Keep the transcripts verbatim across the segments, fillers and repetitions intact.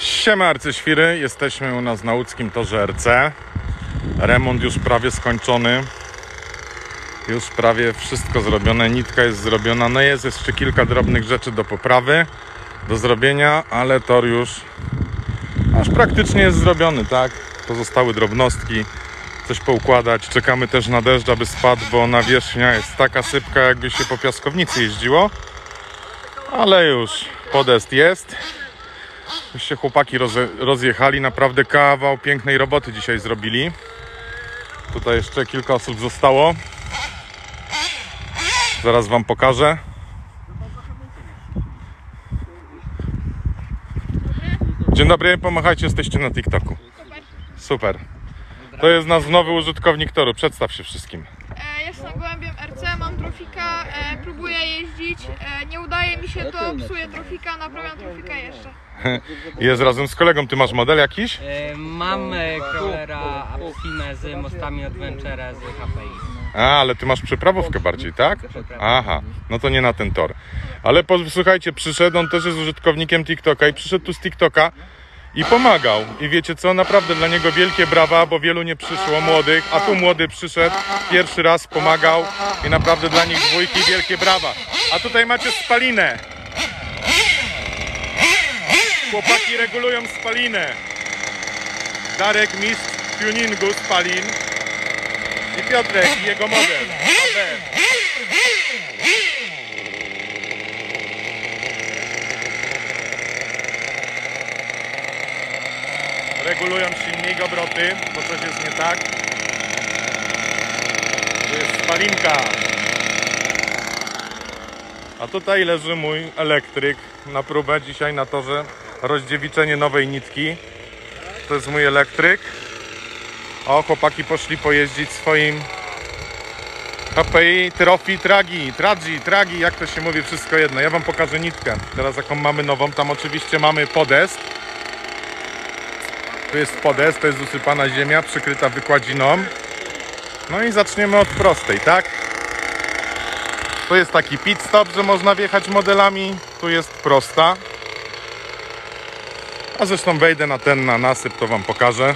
Siema arcyświry, jesteśmy u nas na łódzkim torze R C. Remont już prawie skończony. Już prawie wszystko zrobione, nitka jest zrobiona. No jest jeszcze kilka drobnych rzeczy do poprawy, do zrobienia, ale tor już aż praktycznie jest zrobiony, tak? Pozostały drobnostki, coś poukładać. Czekamy też na deszcz, aby spadł, bo nawierzchnia jest taka sypka, jakby się po piaskownicy jeździło. Ale już podest jest. Już się chłopaki roze, rozjechali, naprawdę kawał pięknej roboty dzisiaj zrobili. Tutaj jeszcze kilka osób zostało. Zaraz wam pokażę. Dzień dobry, pomachajcie, jesteście na TikToku. Super. To jest nasz nowy użytkownik toru, przedstaw się wszystkim. Jestem gołębiem R C, mam trofika, e, próbuję jeździć, e, nie udaje mi się, to psuję trofika, naprawiam trofika jeszcze. Jest razem z kolegą, ty masz model jakiś? E, mam e, crawlera Apsime z mostami Adventure z H P I. A, ale ty masz przeprawówkę bardziej, tak? Aha, no to nie na ten tor. Ale posłuchajcie, przyszedł, on też jest użytkownikiem TikToka i przyszedł tu z TikToka i pomagał. I wiecie co, naprawdę dla niego wielkie brawa, bo wielu nie przyszło młodych, a tu młody przyszedł, pierwszy raz pomagał i naprawdę dla nich dwójki wielkie brawa. A tutaj macie spalinę. Chłopaki regulują spalinę. Darek, mistrz tuningu spalin. I Piotrek, i jego model. Regulują silnik, obroty, bo coś jest nie tak. Tu jest spalinka. A tutaj leży mój elektryk na próbę dzisiaj na torze. Rozdziewiczenie nowej nitki. To jest mój elektryk. O, chłopaki poszli pojeździć swoim H P I, Trophy, Tragi, Tragi, Tragi, jak to się mówi, wszystko jedno. Ja wam pokażę nitkę, teraz jaką mamy nową. Tam oczywiście mamy podest. Tu jest podest, to jest usypana ziemia, przykryta wykładziną. No i zaczniemy od prostej, tak? Tu jest taki pit stop, że można wjechać modelami. Tu jest prosta. A zresztą wejdę na ten, na nasyp, to wam pokażę.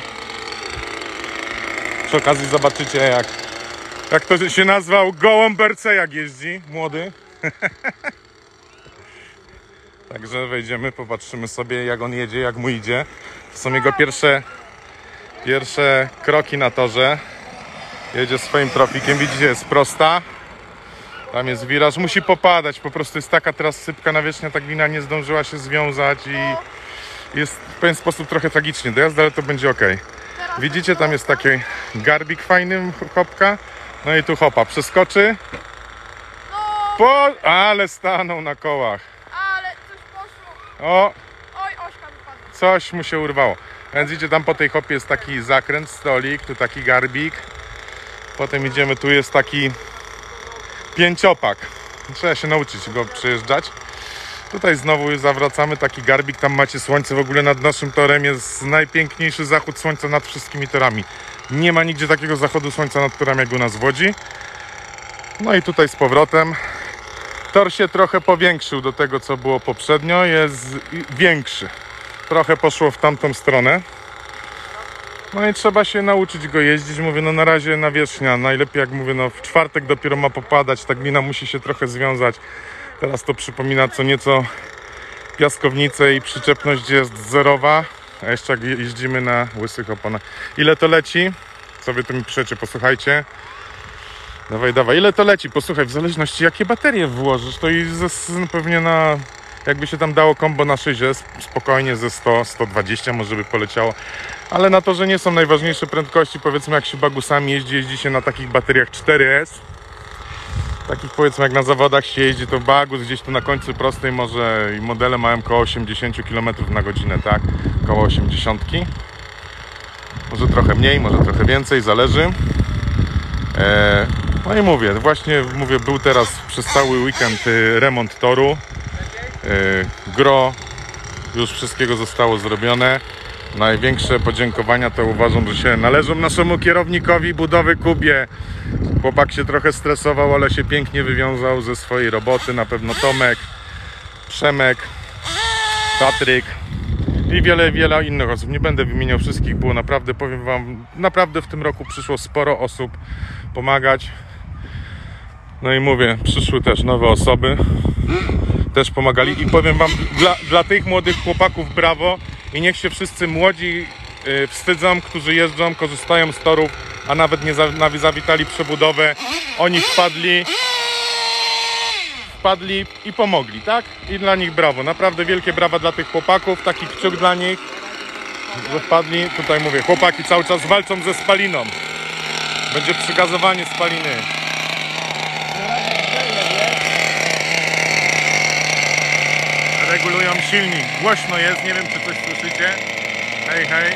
Przy okazji zobaczycie, jak, jak to się nazwał, gołąb R C, jak jeździ, młody. Także wejdziemy, popatrzymy sobie, jak on jedzie, jak mu idzie. To są jego pierwsze, pierwsze kroki na torze. Jedzie swoim trofikiem, widzicie, jest prosta. Tam jest wiraż, musi popadać, po prostu jest taka teraz sypka nawierzchnia, ta glina nie zdążyła się związać i jest w pewien sposób trochę tragicznie do jazdy, ale to będzie ok. Widzicie, tam jest taki garbik fajny, hopka. No i tu hopa, przeskoczy. Po... Ale stanął na kołach. Ale coś poszło. O, Oj, ośka wypadła. coś mu się urwało. Więc widzicie, tam po tej hopie jest taki zakręt, stolik, tu taki garbik. Potem idziemy, tu jest taki pięciopak. Trzeba się nauczyć go przejeżdżać. Tutaj znowu zawracamy, taki garbik, tam macie słońce, w ogóle nad naszym torem jest najpiękniejszy zachód słońca nad wszystkimi torami. Nie ma nigdzie takiego zachodu słońca nad torami jak u nas w Łodzi. No i tutaj z powrotem. Tor się trochę powiększył do tego, co było poprzednio, jest większy. Trochę poszło w tamtą stronę. No i trzeba się nauczyć go jeździć. Mówię, no na razie nawierzchnia, najlepiej jak mówię, no w czwartek dopiero ma popadać, ta glina musi się trochę związać. Teraz to przypomina co nieco piaskownicę i przyczepność jest zerowa. A jeszcze jak jeździmy na łysych oponach. Ile to leci? Co wy tu mi piszecie? Posłuchajcie. Dawaj, dawaj. Ile to leci? Posłuchaj, w zależności jakie baterie włożysz, to i ze, pewnie na... Jakby się tam dało kombo na szyzie, spokojnie ze sto, sto dwadzieścia może by poleciało. Ale na to, że nie są najważniejsze prędkości, powiedzmy jak się bagusami jeździ, jeździ się na takich bateriach cztery S. Takich powiedzmy jak na zawodach się jeździ, to bagus gdzieś tu na końcu prostej może i modele mają koło osiemdziesiąt kilometrów na godzinę, tak? Koło osiemdziesiąt. Może trochę mniej, może trochę więcej, zależy. Eee, no i mówię, właśnie mówię, był teraz przez cały weekend y, remont toru. Y, gro, już wszystkiego zostało zrobione. Największe podziękowania to uważam, że się należą naszemu kierownikowi budowy Kubie. Chłopak się trochę stresował, ale się pięknie wywiązał ze swojej roboty. Na pewno Tomek, Przemek, Patryk. i wiele, wiele innych osób. Nie będę wymieniał wszystkich, było naprawdę, powiem wam, naprawdę w tym roku przyszło sporo osób pomagać. No i mówię, przyszły też nowe osoby, też pomagali i powiem wam, dla, dla tych młodych chłopaków brawo i niech się wszyscy młodzi yy, wstydzą, którzy jeżdżą, korzystają z torów, a nawet nie za, nawet zawitali przebudowę. Oni wpadli, wpadli i pomogli, tak? I dla nich brawo, naprawdę wielkie brawa dla tych chłopaków, taki kciuk dla nich, że wpadli. Tutaj mówię, chłopaki cały czas walczą ze spaliną, będzie przygazowanie spaliny. Regulują silnik. Głośno jest, nie wiem czy coś słyszycie. Hej, hej.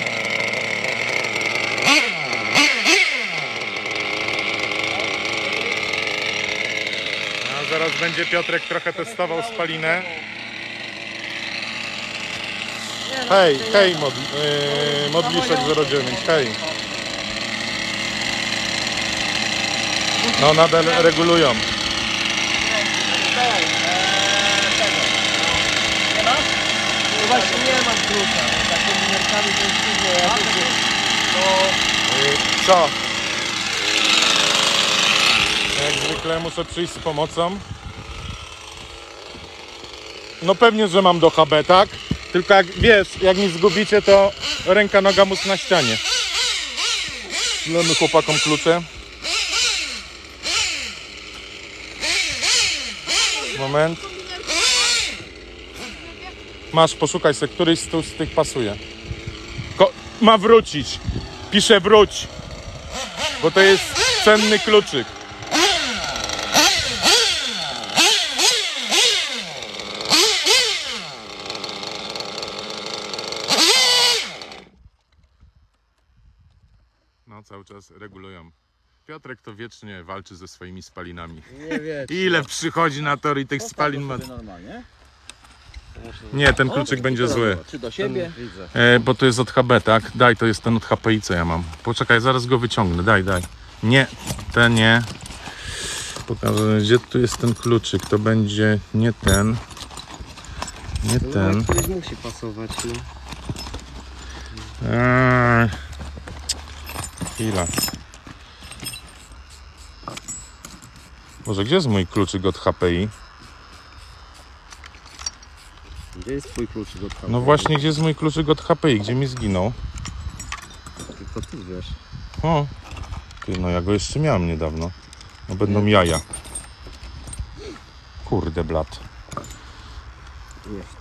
A zaraz będzie Piotrek trochę testował spalinę. Hej, hej, mod, yy, Modliszek zero dziewięć, hej. No nadal regulują. Właśnie nie mam klucza, takimi numerkami to jest trudno, ja to... Yy, co? Jak zwykle muszę przyjść z pomocą. No pewnie, że mam do H B, tak? Tylko jak wiesz, jak mi zgubicie, to ręka, noga, mózg na ścianie. Damy chłopakom klucze. Moment. Masz, poszukaj sobie, któryś z, tu, z tych pasuje. Ko ma wrócić. Piszę wróć. Bo to jest cenny kluczyk. No cały czas regulują. Piotrek to wiecznie walczy ze swoimi spalinami. Nie wiecie. Ile przychodzi na tor i tych spalin ma... Normalnie? Nie, ten kluczyk będzie zły. Czy do siebie? Widzę. E, bo to jest od H B, tak? Daj, to jest ten od H P I, co ja mam. Poczekaj, zaraz go wyciągnę. Daj, daj. Nie, ten nie. Pokażę, gdzie tu jest ten kluczyk. To będzie nie ten. Nie ten. Któryś musi pasować, no. Eee, chwila. Boże, gdzie jest mój kluczyk od H P I? Gdzie jest twój kluczyk od kamery? No właśnie, gdzie jest mój kluczyk od H P I? Gdzie mi zginął? To ty wiesz. O, ty, no ja go jeszcze miałem niedawno. No będą jaja. Kurde blat. Jest.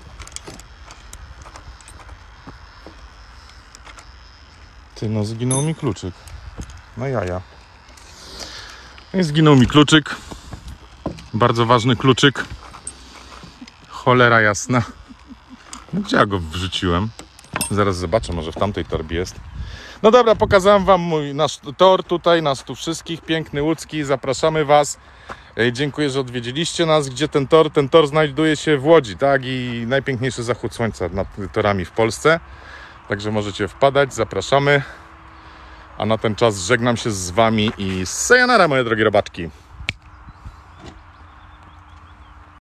Ty, no zginął mi kluczyk. No jaja. I zginął mi kluczyk. Bardzo ważny kluczyk. Cholera jasna. No gdzie ja go wrzuciłem? Zaraz zobaczę, może w tamtej torbie jest. No dobra, pokazałem wam mój nasz tor tutaj, nas tu wszystkich, piękny łódzki, zapraszamy was. E, dziękuję, że odwiedziliście nas. Gdzie ten tor? Ten tor znajduje się w Łodzi, tak? I najpiękniejszy zachód słońca nad torami w Polsce. Także możecie wpadać, zapraszamy. A na ten czas żegnam się z wami i sayonara, moje drogie robaczki.